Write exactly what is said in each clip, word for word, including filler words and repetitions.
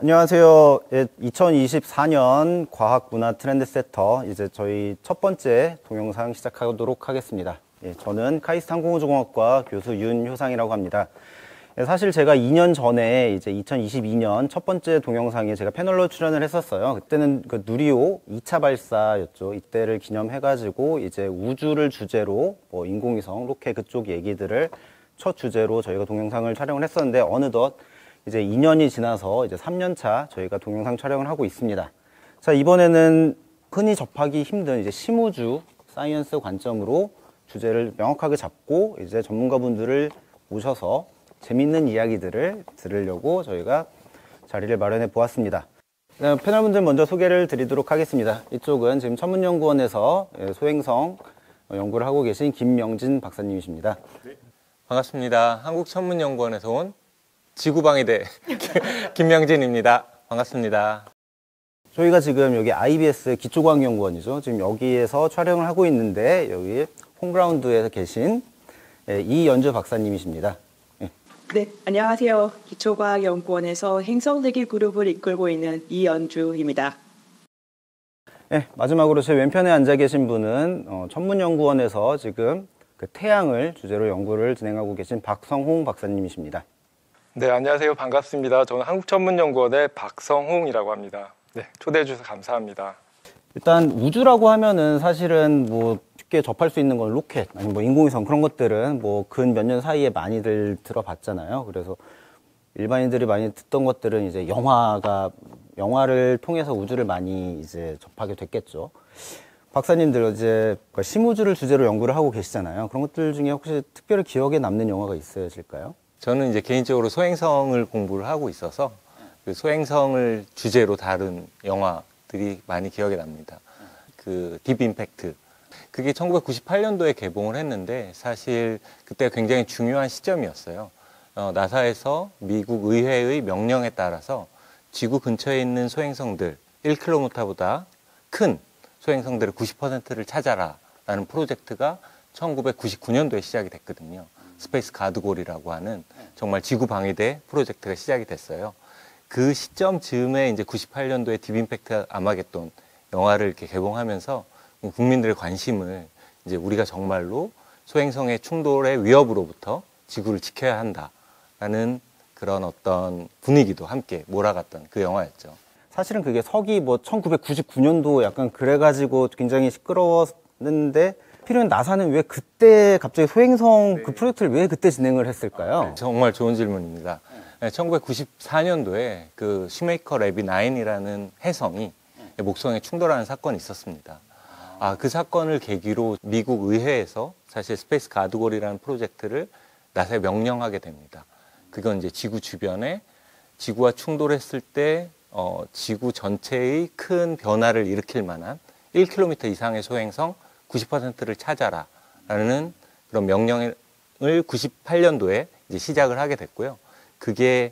안녕하세요. 예, 이천이십사 년 과학문화 트렌드세터 이제 저희 첫 번째 동영상 시작하도록 하겠습니다. 예, 저는 카이스트 항공우주공학과 교수 윤효상이라고 합니다. 예, 사실 제가 이 년 전에 이제 이천이십이 년 첫 번째 동영상에 제가 패널로 출연을 했었어요. 그때는 그 누리호 이 차 발사였죠. 이때를 기념해가지고 이제 우주를 주제로 뭐 인공위성, 로켓 그쪽 얘기들을 첫 주제로 저희가 동영상을 촬영을 했었는데 어느덧 이제 이 년이 지나서 이제 삼 년 차 저희가 동영상 촬영을 하고 있습니다. 자, 이번에는 흔히 접하기 힘든 이제 심우주 사이언스 관점으로 주제를 명확하게 잡고 이제 전문가분들을 모셔서 재밌는 이야기들을 들으려고 저희가 자리를 마련해 보았습니다. 네, 패널분들 먼저 소개를 드리도록 하겠습니다. 이쪽은 지금 천문연구원에서 소행성 연구를 하고 계신 김명진 박사님이십니다. 네. 반갑습니다. 한국천문연구원에서 온 지구방위대 김명진입니다. 반갑습니다. 저희가 지금 여기 아이비에스 기초과학연구원이죠. 지금 여기에서 촬영을 하고 있는데 여기 홈그라운드에 계신 이연주 박사님이십니다. 네. 네, 안녕하세요. 기초과학연구원에서 행성대기 그룹을 이끌고 있는 이연주입니다. 네, 마지막으로 제 왼편에 앉아 계신 분은 어, 천문연구원에서 지금 그 태양을 주제로 연구를 진행하고 계신 박성홍 박사님이십니다. 네, 안녕하세요. 반갑습니다. 저는 한국천문연구원의 박성홍이라고 합니다. 네, 초대해 주셔서 감사합니다. 일단 우주라고 하면은 사실은 뭐 쉽게 접할 수 있는 건 로켓, 아니면 뭐 인공위성 그런 것들은 뭐 근 몇 년 사이에 많이들 들어봤잖아요. 그래서 일반인들이 많이 듣던 것들은 이제 영화가, 영화를 통해서 우주를 많이 이제 접하게 됐겠죠. 박사님들 이제 심우주를 주제로 연구를 하고 계시잖아요. 그런 것들 중에 혹시 특별히 기억에 남는 영화가 있으실까요? 저는 이제 개인적으로 소행성을 공부를 하고 있어서 그 소행성을 주제로 다룬 영화들이 많이 기억에 납니다. 그 딥 임팩트. 그게 천구백구십팔 년도에 개봉을 했는데 사실 그때가 굉장히 중요한 시점이었어요. 어, 나사에서 미국 의회의 명령에 따라서 지구 근처에 있는 소행성들 일 킬로미터보다 큰 소행성들의 구십 퍼센트를 찾아라 라는 프로젝트가 천구백구십구 년도에 시작이 됐거든요. 스페이스 가드골이라고 하는 정말 지구 방위대 프로젝트가 시작이 됐어요. 그 시점 즈음에 이제 구십팔 년도에 딥 임팩트 아마겟돈 영화를 이렇게 개봉하면서 국민들의 관심을 이제 우리가 정말로 소행성의 충돌의 위협으로부터 지구를 지켜야 한다라는 그런 어떤 분위기도 함께 몰아갔던 그 영화였죠. 사실은 그게 서기 뭐 천구백구십구 년도 약간 그래가지고 굉장히 시끄러웠는데 필요한 나사는 왜 그때 갑자기 소행성 네. 그 프로젝트를 왜 그때 진행을 했을까요? 네, 정말 좋은 질문입니다. 네, 천구백구십사 년도에 그 슈메이커 래비 나인이라는 해성이 네. 목성에 충돌하는 사건이 있었습니다. 아, 그 사건을 계기로 미국 의회에서 사실 스페이스 가드골이라는 프로젝트를 나사에 명령하게 됩니다. 그건 이제 지구 주변에 지구와 충돌했을 때 어, 지구 전체의 큰 변화를 일으킬 만한 일 킬로미터 이상의 소행성 구십 퍼센트를 찾아라 라는 그런 명령을 구십팔 년도에 이제 시작을 하게 됐고요. 그게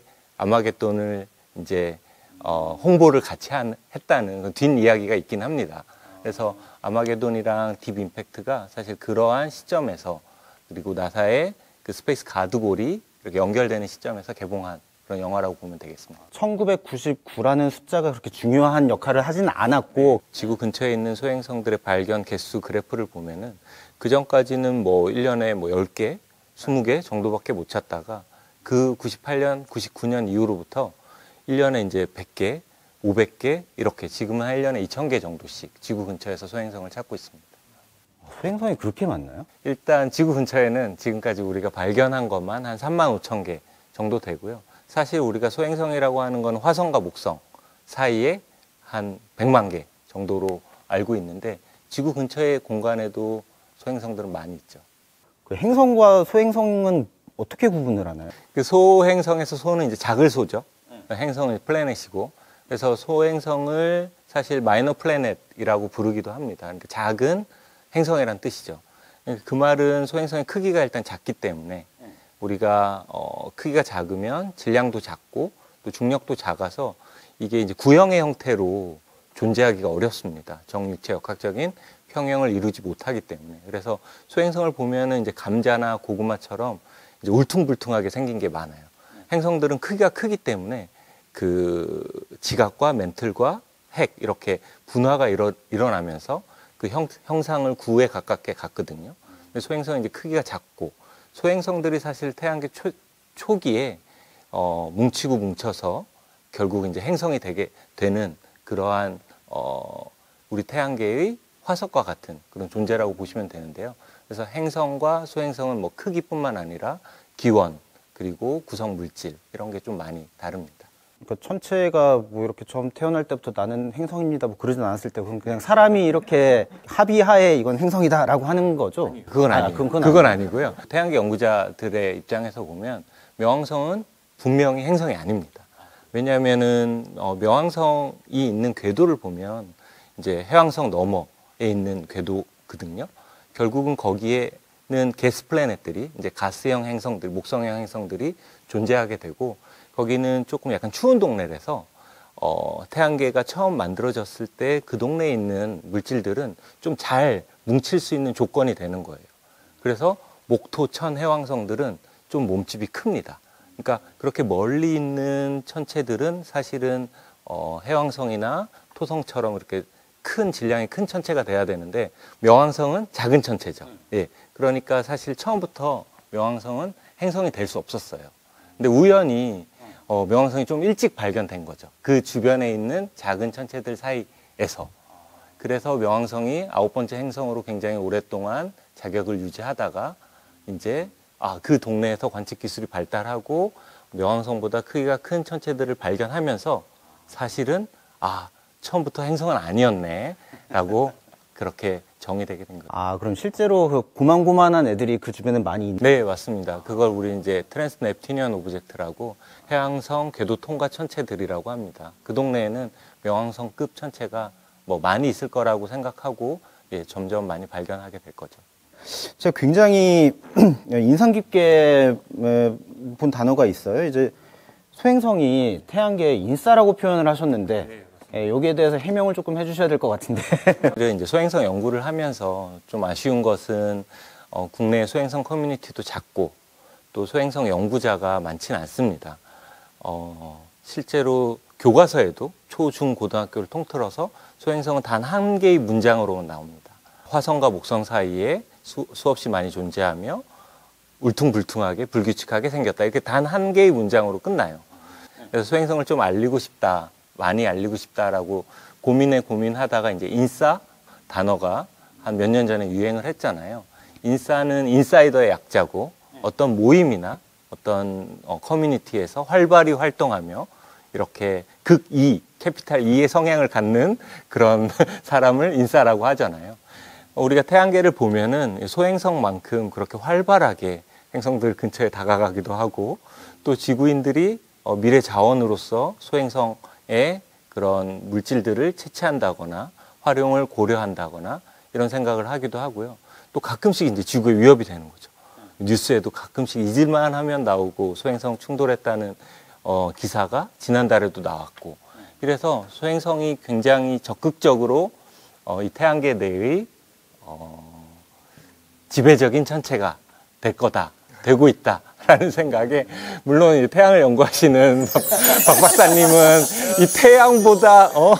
아마겟돈을 이제 어, 홍보를 같이 한, 했다는 뒷이야기가 있긴 합니다. 그래서 아마겟돈이랑 딥 임팩트가 사실 그러한 시점에서 그리고 나사의 그 스페이스 가드골이 이렇게 연결되는 시점에서 개봉한 그런 영화라고 보면 되겠습니다. 천구백구십구라는 숫자가 그렇게 중요한 역할을 하진 않았고 지구 근처에 있는 소행성들의 발견 개수 그래프를 보면은 그 전까지는 뭐 일 년에 뭐 열 개, 스무 개 정도밖에 못 찾다가 그 구십팔 년, 구십구 년 이후로부터 일 년에 이제 백 개, 오백 개 이렇게 지금은 한 일 년에 이천 개 정도씩 지구 근처에서 소행성을 찾고 있습니다. 소행성이 그렇게 많나요? 일단 지구 근처에는 지금까지 우리가 발견한 것만 한 삼만 오천 개 정도 되고요. 사실 우리가 소행성이라고 하는 건 화성과 목성 사이에 한 백만 개 정도로 알고 있는데 지구 근처의 공간에도 소행성들은 많이 있죠. 그 행성과 소행성은 어떻게 구분을 하나요? 그 소행성에서 소는 이제 작을 소죠. 네. 행성은 플래닛이고 그래서 소행성을 사실 마이너 플래닛이라고 부르기도 합니다. 그러니까 작은 행성이란 뜻이죠. 그 말은 소행성의 크기가 일단 작기 때문에 우리가 어, 크기가 작으면 질량도 작고 또 중력도 작아서 이게 이제 구형의 형태로 존재하기가 어렵습니다. 정육체 역학적인 평형을 이루지 못하기 때문에. 그래서 소행성을 보면은 이제 감자나 고구마처럼 이제 울퉁불퉁하게 생긴 게 많아요. 행성들은 크기가 크기 때문에 그 지각과 멘틀과 핵 이렇게 분화가 일어, 일어나면서 그 형, 형상을 구에 가깝게 갔거든요. 근데 소행성은 이제 크기가 작고 소행성들이 사실 태양계 초, 초기에 어, 뭉치고 뭉쳐서 결국 이제 행성이 되게 되는 그러한 어, 우리 태양계의 화석과 같은 그런 존재라고 보시면 되는데요. 그래서 행성과 소행성은 뭐 크기뿐만 아니라 기원 그리고 구성 물질 이런 게 좀 많이 다릅니다. 그러니까 천체가 뭐 이렇게 처음 태어날 때부터 나는 행성입니다 뭐 그러진 않았을 때 그럼 그냥 사람이 이렇게 합의하에 이건 행성이다라고 하는 거죠? 그건 아니에요. 아, 그건, 그건, 그건 아니에요. 아니고요. 태양계 연구자들의 입장에서 보면 명왕성은 분명히 행성이 아닙니다. 왜냐하면은 어, 명왕성이 있는 궤도를 보면 이제 해왕성 너머에 있는 궤도거든요. 결국은 거기에는 게스 플래닛들이 이제 가스형 행성들, 목성형 행성들이 존재하게 되고 거기는 조금 약간 추운 동네라서 어, 태양계가 처음 만들어졌을 때 그 동네에 있는 물질들은 좀 잘 뭉칠 수 있는 조건이 되는 거예요. 그래서 목토, 천, 해왕성들은 좀 몸집이 큽니다. 그러니까 그렇게 멀리 있는 천체들은 사실은 어, 해왕성이나 토성처럼 이렇게 큰 질량이 큰 천체가 돼야 되는데 명왕성은 작은 천체죠. 예, 그러니까 사실 처음부터 명왕성은 행성이 될 수 없었어요. 근데 우연히 어, 명왕성이 좀 일찍 발견된 거죠. 그 주변에 있는 작은 천체들 사이에서. 그래서 명왕성이 아홉 번째 행성으로 굉장히 오랫동안 자격을 유지하다가 이제 아, 그 동네에서 관측 기술이 발달하고 명왕성보다 크기가 큰 천체들을 발견하면서 사실은 아, 처음부터 행성은 아니었네 라고 그렇게 정의되게 된 거죠. 아, 그럼 실제로 그 고만고만한 애들이 그 주변에 많이 있는 네, 맞습니다. 그걸 우리 이제 트랜스 넵튜니언 오브젝트라고 해왕성 궤도 통과 천체들이라고 합니다. 그 동네에는 명왕성급 천체가 뭐 많이 있을 거라고 생각하고 예, 점점 많이 발견하게 될 거죠. 제가 굉장히 인상 깊게 본 단어가 있어요. 이제 소행성이 태양계의 인싸라고 표현을 하셨는데 예, 여기에 대해서 해명을 조금 해주셔야 될 것 같은데. 그래서 이제 소행성 연구를 하면서 좀 아쉬운 것은 어, 국내 소행성 커뮤니티도 작고 또 소행성 연구자가 많지는 않습니다. 어, 실제로 교과서에도 초, 중, 고등학교를 통틀어서 소행성은 단 한 개의 문장으로 나옵니다. 화성과 목성 사이에 수, 수없이 많이 존재하며 울퉁불퉁하게 불규칙하게 생겼다. 이렇게 단 한 개의 문장으로 끝나요. 그래서 소행성을 좀 알리고 싶다. 많이 알리고 싶다라고 고민에 고민하다가 이제 인싸 단어가 한 몇 년 전에 유행을 했잖아요. 인싸는 인사이더의 약자고 어떤 모임이나 어떤 어, 커뮤니티에서 활발히 활동하며 이렇게 극이, 캐피탈 E의 성향을 갖는 그런 사람을 인싸라고 하잖아요. 우리가 태양계를 보면은 소행성만큼 그렇게 활발하게 행성들 근처에 다가가기도 하고 또 지구인들이 어, 미래 자원으로서 소행성의 그런 물질들을 채취한다거나 활용을 고려한다거나 이런 생각을 하기도 하고요. 또 가끔씩 이제 지구에 위협이 되는 거죠. 뉴스에도 가끔씩 잊을만 하면 나오고 소행성 충돌했다는 어, 기사가 지난달에도 나왔고 이래서 소행성이 굉장히 적극적으로 어, 이 태양계 내의 어, 지배적인 천체가 될 거다, 되고 있다. 라는 생각에, 물론 이 태양을 연구하시는 박 박사님은 이 태양보다, 어,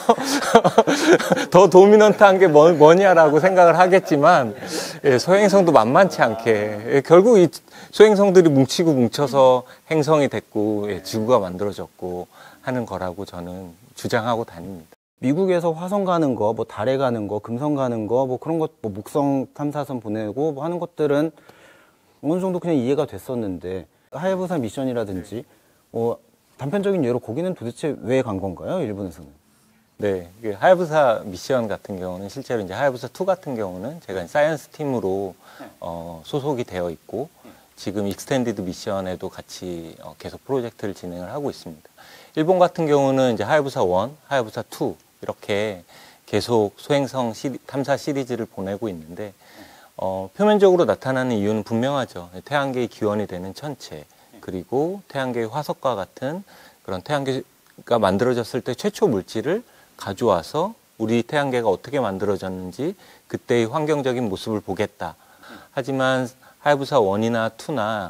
더 도미넌트한 게 뭐, 뭐냐라고 생각을 하겠지만, 예, 소행성도 만만치 않게, 예, 결국 이 소행성들이 뭉치고 뭉쳐서 행성이 됐고, 예, 지구가 만들어졌고 하는 거라고 저는 주장하고 다닙니다. 미국에서 화성 가는 거, 뭐 달에 가는 거, 금성 가는 거, 뭐 그런 것, 뭐 목성 탐사선 보내고 뭐 하는 것들은 어느 정도 그냥 이해가 됐었는데 하야부사 미션이라든지 뭐 단편적인 예로 거기는 도대체 왜 간 건가요? 일본에서는? 네, 하야부사 미션 같은 경우는 실제로 이제 하야부사 투 같은 경우는 제가 사이언스 팀으로 어, 소속이 되어 있고 지금 익스텐디드 미션에도 같이 어, 계속 프로젝트를 진행을 하고 있습니다. 일본 같은 경우는 이제 하야부사 원, 하야부사 투 이렇게 계속 소행성 시리, 탐사 시리즈를 보내고 있는데 어, 표면적으로 나타나는 이유는 분명하죠. 태양계의 기원이 되는 천체, 그리고 태양계의 화석과 같은 그런 태양계가 만들어졌을 때 최초 물질을 가져와서 우리 태양계가 어떻게 만들어졌는지 그때의 환경적인 모습을 보겠다. 하지만 하야부사 원이나 투나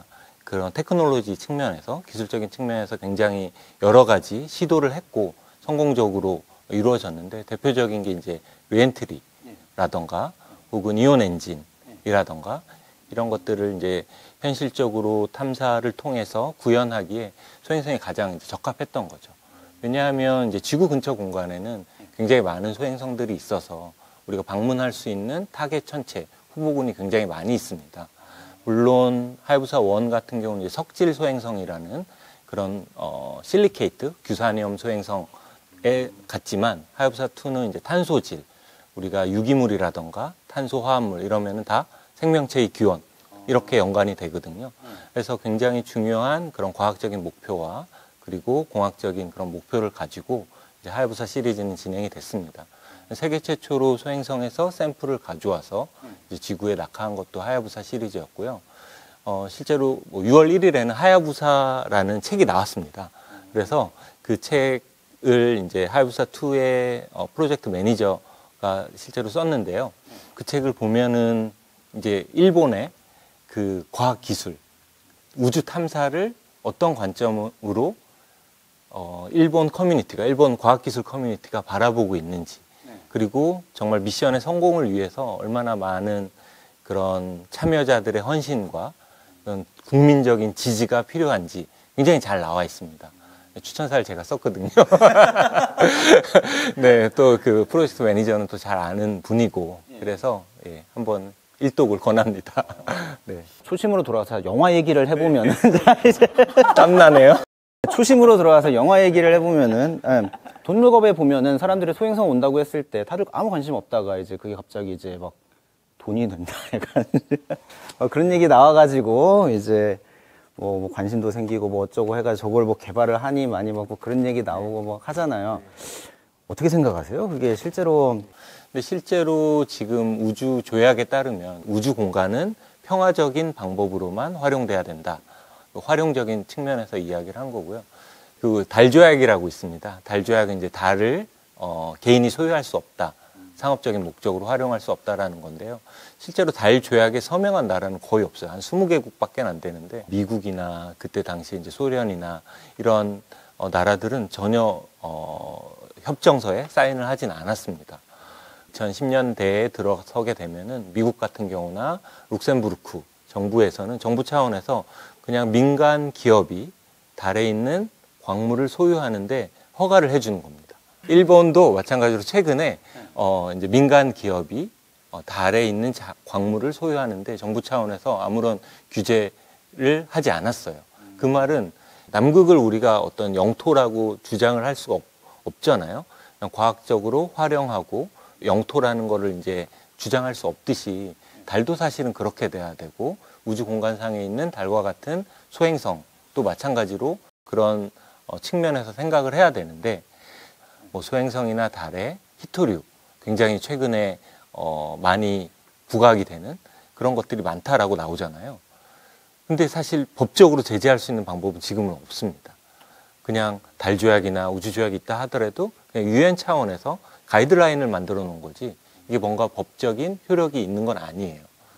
그런 테크놀로지 측면에서, 기술적인 측면에서 굉장히 여러 가지 시도를 했고 성공적으로 이루어졌는데, 대표적인 게 이제 리엔트리라던가 혹은 이온 엔진이라던가 이런 것들을 이제 현실적으로 탐사를 통해서 구현하기에 소행성이 가장 이제 적합했던 거죠. 왜냐하면 이제 지구 근처 공간에는 굉장히 많은 소행성들이 있어서 우리가 방문할 수 있는 타겟 천체, 후보군이 굉장히 많이 있습니다. 물론 하야부사 일 같은 경우는 이제 석질 소행성이라는 그런 어, 실리케이트, 규산염 소행성에 같지만, 하야부사 이는 이제 탄소질, 우리가 유기물이라던가 탄소 화합물 이러면은 다 생명체의 기원, 이렇게 연관이 되거든요. 그래서 굉장히 중요한 그런 과학적인 목표와 그리고 공학적인 그런 목표를 가지고 이제 하야부사 시리즈는 진행이 됐습니다. 세계 최초로 소행성에서 샘플을 가져와서 이제 지구에 낙하한 것도 하야부사 시리즈였고요. 어, 실제로 뭐 유월 일일에는 하야부사라는 책이 나왔습니다. 그래서 그 책을 이제 하야부사 이의 어, 프로젝트 매니저가 실제로 썼는데요. 그 책을 보면은 이제 일본의 그 과학 기술, 우주 탐사를 어떤 관점으로 어, 일본 커뮤니티가, 일본 과학기술 커뮤니티가 바라보고 있는지, 그리고 정말 미션의 성공을 위해서 얼마나 많은 그런 참여자들의 헌신과 그런 국민적인 지지가 필요한지 굉장히 잘 나와 있습니다. 추천사를 제가 썼거든요. 네, 또 그 프로젝트 매니저는 또 잘 아는 분이고, 그래서 예, 한번 일독을 권합니다. 네. 초심으로 돌아가서 영화 얘기를 해보면은 이제 땀나네요. 초심으로 들어가서 영화 얘기를 해보면은, 예, 돈룩업에 보면은 사람들이 소행성 온다고 했을 때 다들 아무 관심 없다가 이제 그게 갑자기 이제 막 돈이 된다, 약간 막 그런 얘기 나와가지고 이제 뭐, 뭐 관심도 생기고 뭐 어쩌고 해가지고 저걸 뭐 개발을 하니 많이 막 그런 얘기 나오고 막 하잖아요. 어떻게 생각하세요? 그게 실제로? 근데 실제로 지금 우주 조약에 따르면 우주 공간은 평화적인 방법으로만 활용돼야 된다. 활용적인 측면에서 이야기를 한 거고요. 그 달조약이라고 있습니다. 달조약은 이제 달을 어, 개인이 소유할 수 없다, 상업적인 목적으로 활용할 수 없다라는 건데요. 실제로 달조약에 서명한 나라는 거의 없어요. 한 이십 개국밖에 안 되는데, 미국이나 그때 당시 이제 소련이나 이런 어, 나라들은 전혀 어, 협정서에 사인을 하진 않았습니다. 이천십 년대에 들어서게 되면은 미국 같은 경우나 룩셈부르크 정부에서는, 정부 차원에서 그냥 민간 기업이 달에 있는 광물을 소유하는데 허가를 해주는 겁니다. 일본도 마찬가지로 최근에 어 이제 민간 기업이 어 달에 있는 자, 광물을 소유하는데 정부 차원에서 아무런 규제를 하지 않았어요. 그 말은 남극을 우리가 어떤 영토라고 주장을 할 수가 없, 없잖아요. 그냥 과학적으로 활용하고 영토라는 거를 이제 주장할 수 없듯이 달도 사실은 그렇게 돼야 되고, 우주 공간상에 있는 달과 같은 소행성도 마찬가지로 그런 어, 측면에서 생각을 해야 되는데, 뭐 소행성이나 달의 히토류, 굉장히 최근에 어, 많이 부각이 되는 그런 것들이 많다라고 나오잖아요. 근데 사실 법적으로 제재할 수 있는 방법은 지금은 없습니다. 그냥 달조약이나 우주조약이 있다 하더라도 그냥 유엔 차원에서 가이드라인을 만들어 놓은 거지, 이게 뭔가 법적인 효력이 있는 건 아니에요.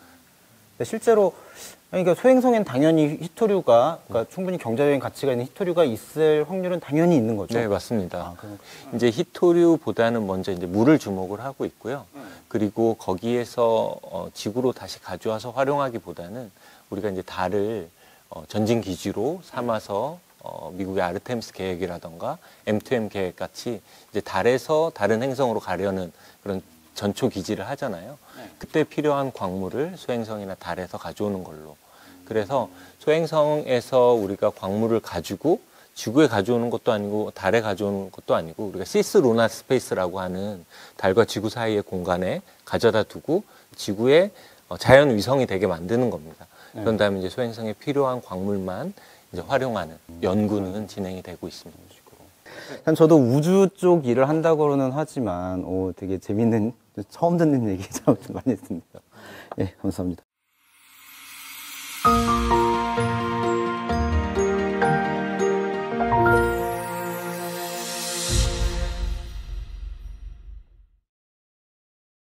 실제로 그러니까 소행성엔 당연히 히토류가, 그러니까 충분히 경제적인 가치가 있는 히토류가 있을 확률은 당연히 있는 거죠. 네, 맞습니다. 아, 그럼, 음. 이제 히토류보다는 먼저 이제 물을 주목을 하고 있고요. 음. 그리고 거기에서 어, 지구로 다시 가져와서 활용하기보다는 우리가 이제 달을 어, 전진 기지로 삼아서 어, 미국의 아르테미스 계획이라던가 엠 투 엠 계획 같이 이제 달에서 다른 행성으로 가려는 그런 전초 기지를 하잖아요. 그때 필요한 광물을 소행성이나 달에서 가져오는 걸로. 그래서 소행성에서 우리가 광물을 가지고 지구에 가져오는 것도 아니고 달에 가져오는 것도 아니고, 우리가 시스 루나 스페이스라고 하는 달과 지구 사이의 공간에 가져다 두고 지구의 자연 위성이 되게 만드는 겁니다. 그런 다음에 이제 소행성에 필요한 광물만 이제 활용하는 연구는 진행이 되고 있습니다. 난 저도 우주 쪽 일을 한다고는 하지만, 오, 되게 재밌는, 처음 듣는 얘기 참 많이 했습니다. 예, 감사합니다.